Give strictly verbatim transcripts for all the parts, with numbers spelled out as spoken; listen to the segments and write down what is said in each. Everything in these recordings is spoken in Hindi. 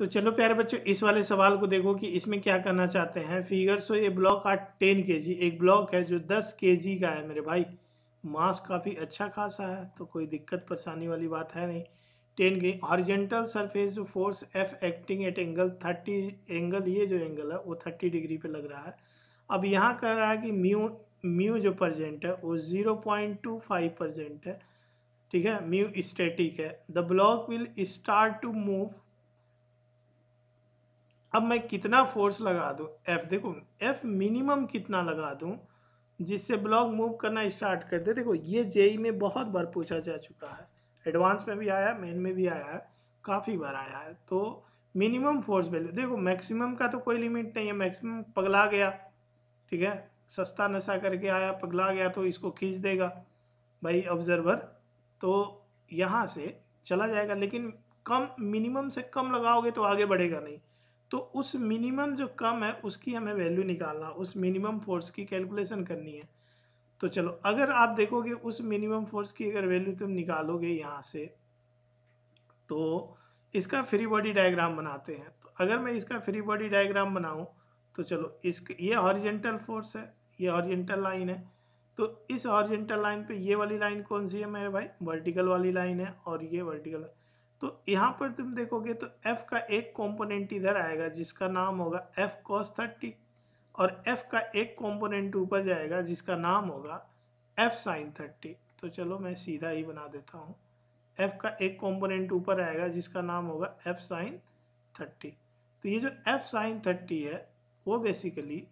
तो चलो प्यारे बच्चों, इस वाले सवाल को देखो कि इसमें क्या करना चाहते हैं। फिगर सो ये ब्लॉक आर टेन के जी, एक ब्लॉक है जो दस के जी का है मेरे भाई। मास काफ़ी अच्छा खासा है, तो कोई दिक्कत परेशानी वाली बात है नहीं। टेन के हॉरिजेंटल सरफेस जो force F acting at angle thirty, angle ये जो एंगल है वो थर्टी डिग्री पे लग रहा है। अब यहाँ कह रहा है कि म्यू म्यू जो परसेंट है वो zero point two five percent है। ठीक है, म्यू स्टैटिक है। The block will start to move. अब मैं कितना फोर्स लगा दूं, एफ देखो, एफ मिनिमम कितना लगा दूं जिससे ब्लॉक मूव करना स्टार्ट कर दे। देखो ये जेई में बहुत बार पूछा जा चुका है, एडवांस में भी आया है, मेन में भी आया है, काफ़ी बार आया है। तो मिनिमम फोर्स वैल्यू देखो, मैक्सिमम का तो कोई लिमिट नहीं है, मैक्सिमम पगला गया, ठीक है, सस्ता नशा करके आया, पगला गया तो इसको खींच देगा भाई ऑब्जर्वर, तो यहाँ से चला जाएगा। लेकिन कम, मिनिमम से कम लगाओगे तो आगे बढ़ेगा नहीं। तो उस मिनिमम जो कम है उसकी हमें वैल्यू निकालना, उस मिनिमम फोर्स की कैलकुलेशन करनी है। तो चलो, अगर आप देखोगे उस मिनिमम फोर्स की अगर वैल्यू तुम निकालोगे यहाँ से, तो इसका फ्री बॉडी डायग्राम बनाते हैं। तो अगर मैं इसका फ्री बॉडी डायग्राम बनाऊं, तो चलो, इस ये हॉरिजेंटल फोर्स है, ये हॉरिजेंटल लाइन है। तो इस हॉरिजेंटल लाइन पे ये वाली लाइन कौन सी है मेरे भाई, वर्टिकल वाली लाइन है, और ये वर्टिकल। तो यहाँ पर तुम देखोगे तो एफ का एक कंपोनेंट इधर आएगा जिसका नाम होगा एफ कॉस थर्टी, और एफ का एक कंपोनेंट ऊपर जाएगा जिसका नाम होगा एफ साइन थर्टी। तो चलो मैं सीधा ही बना देता हूँ, एफ का एक कंपोनेंट ऊपर आएगा जिसका नाम होगा एफ साइन थर्टी। तो ये जो एफ साइन थर्टी है वो बेसिकली,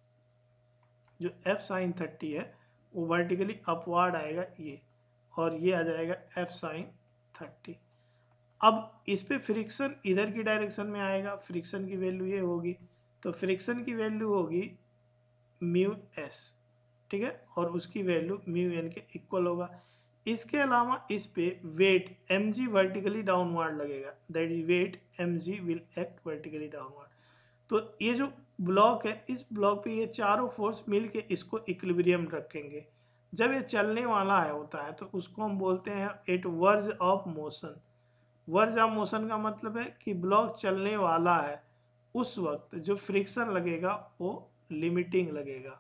जो एफ साइन थर्टी है वो वर्टिकली अपवार्ड आएगा ये, और ये आ जाएगा एफ साइन थर्टी। अब इस पे फ्रिक्शन इधर की डायरेक्शन में आएगा, फ्रिक्शन की वैल्यू ये होगी, तो फ्रिक्शन की वैल्यू होगी म्यू एस, ठीक है, और उसकी वैल्यू म्यू एन के इक्वल होगा। इसके अलावा इस पे वेट mg वर्टिकली डाउनवर्ड लगेगा, that is weight mg will act vertically downward. तो ये जो ब्लॉक है, इस ब्लॉक पे ये चारों फोर्स मिल के इसको इक्विलिब्रियम रखेंगे। जब ये चलने वाला है होता है तो उसको हम बोलते हैं at verge of motion. Verge of motion का मतलब है कि ब्लॉक चलने वाला है उस वक्त जो फ्रिक्शन लगेगा वो लिमिटिंग लगेगा,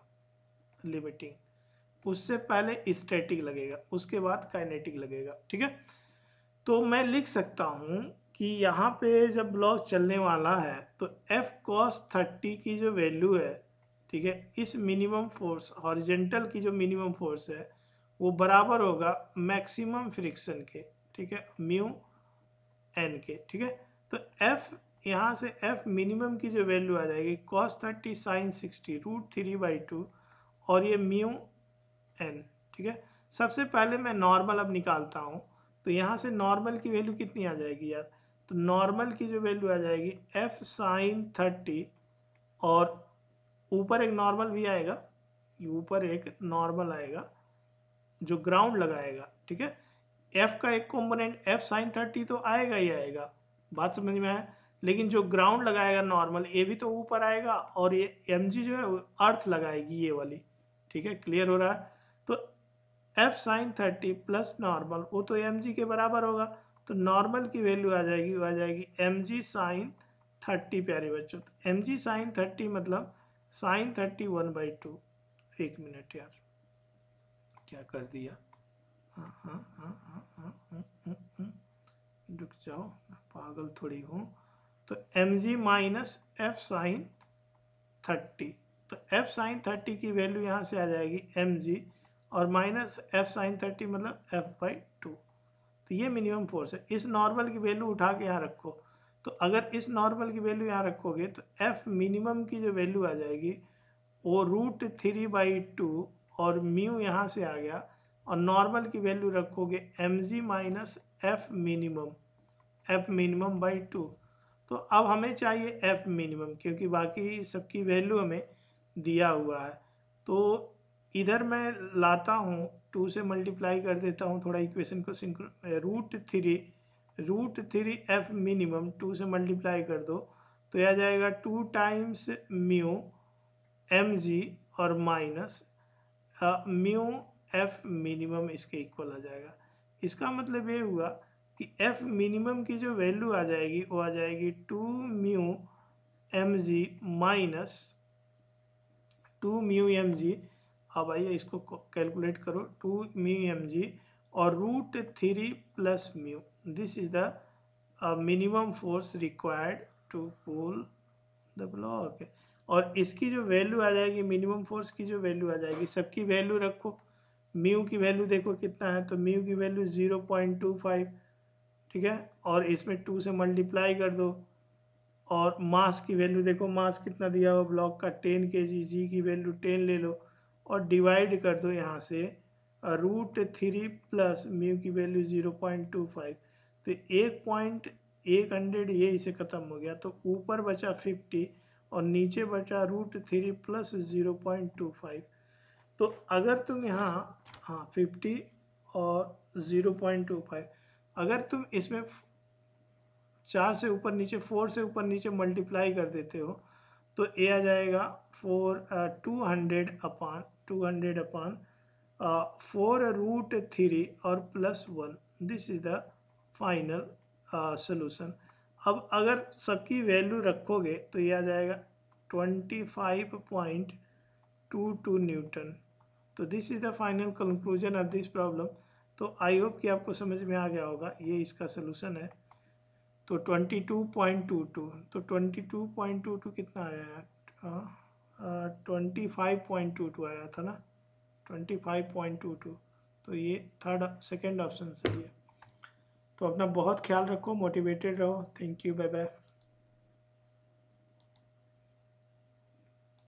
लिमिटिंग, उससे पहले स्टैटिक लगेगा, उसके बाद काइनेटिक लगेगा। ठीक है, तो मैं लिख सकता हूँ कि यहाँ पे जब ब्लॉक चलने वाला है तो एफ कॉस थर्टी की जो वैल्यू है, ठीक है, इस मिनिमम फोर्स हॉरिजेंटल की जो मिनिमम फोर्स है वो बराबर होगा मैक्सिमम फ्रिक्शन के, ठीक है, म्यू एन के। ठीक है, तो एफ, यहाँ से एफ मिनिमम की जो वैल्यू आ जाएगी cos thirty sine sixty root three by two, और ये म्यू एन। ठीक है, सबसे पहले मैं नॉर्मल अब निकालता हूँ। तो यहाँ से नॉर्मल की वैल्यू कितनी आ जाएगी यार, तो नॉर्मल की जो वैल्यू आ जाएगी एफ साइन थर्टी, और ऊपर एक नॉर्मल भी आएगा, ऊपर एक नॉर्मल आएगा जो ग्राउंड लगाएगा। ठीक है, एफ का एक कंपोनेंट एफ साइन थर्टी तो आएगा ही आएगा, बात समझ में आया, लेकिन जो ग्राउंड लगाएगा नॉर्मल ये भी तो ऊपर आएगा, और ये एम जी जो है वो अर्थ लगाएगी ये वाली। ठीक है, क्लियर हो रहा है। तो F sine thirty plus normal वो तो एम जी के बराबर होगा, तो नॉर्मल की वैल्यू आ जाएगी, वो आ जाएगी एम जी साइन थर्टी। प्यारे बच्चों, तो एम जी साइन थर्टी मतलब sine thirty one by two. एक मिनट यार, क्या कर दिया, हाँ हाँ हाँ हाँ हाँ हाँ, हाँ, हाँ, रुक जाओ, पागल थोड़ी हूँ। तो M G minus F sine thirty, तो एफ साइन थर्टी की वैल्यू यहाँ से आ जाएगी एम जी, और माइनस एफ साइन थर्टी मतलब एफ बाई टू। तो ये मिनिमम फोर्स है। इस नॉर्मल की वैल्यू उठा के यहाँ रखो, तो अगर इस नॉर्मल की वैल्यू यहाँ रखोगे तो एफ मिनिमम की जो वैल्यू आ जाएगी वो रूट थ्री बाई टू, और म्यू यहाँ से आ गया, और नॉर्मल की वैल्यू रखोगे M G minus F minimum, F minimum by two. तो अब हमें चाहिए एफ मिनिमम, क्योंकि बाकी सबकी वैल्यू हमें दिया हुआ है। तो इधर मैं लाता हूँ, टू से मल्टीप्लाई कर देता हूँ थोड़ा इक्वेशन को सिंक्रो, root three, root three F minimum two से मल्टीप्लाई कर दो तो यह आ जाएगा two times mu M G, और माइनस म्यू एफ मिनिमम इसके इक्वल आ जाएगा। इसका मतलब ये हुआ कि एफ मिनिमम की जो वैल्यू आ जाएगी वो आ जाएगी two mu M G minus two mu M G. अब आइए इसको कैलकुलेट करो, टू म्यू एम जी और root three plus mu, this is the minimum force required to pull the block. और इसकी जो वैल्यू आ जाएगी, मिनिमम फोर्स की जो वैल्यू आ जाएगी, सबकी वैल्यू रखो। म्यू की वैल्यू देखो कितना है, तो म्यू की value zero point two five, ठीक है, और इसमें टू से मल्टीप्लाई कर दो। और मास की वैल्यू देखो, मास कितना दिया हुआ ब्लॉक का, टेन के जी, जी की वैल्यू टेन ले लो और डिवाइड कर दो यहाँ से रूट थ्री प्लस म्यू की value zero point two five, तो एक पॉइंट एक हंड्रेड ये इसे ख़त्म हो गया, तो ऊपर बचा फिफ्टी और नीचे बचा root three plus zero point two five. तो अगर तुम यहाँ हाँ फिफ्टी और ज़ीरो पॉइंट टू फाइव, अगर तुम इसमें चार से ऊपर नीचे, फोर से ऊपर नीचे मल्टीप्लाई कर देते हो तो ए आ जाएगा four two hundred upon two hundred upon four root three और plus one, this is the final solution. अब अगर सबकी वैल्यू रखोगे तो ये आ जाएगा twenty five point two two newton. तो this is the final conclusion of this problem. तो आई होप कि आपको समझ में आ गया होगा, ये इसका सोल्यूशन है। तो twenty two point two two, तो twenty two point two two कितना आया यार, twenty five point two two आया था ना, twenty five point two two, तो ये थर्ड सेकंड ऑप्शन सही है। तो अपना बहुत ख्याल रखो, मोटिवेटेड रहो। Thank you, bye bye.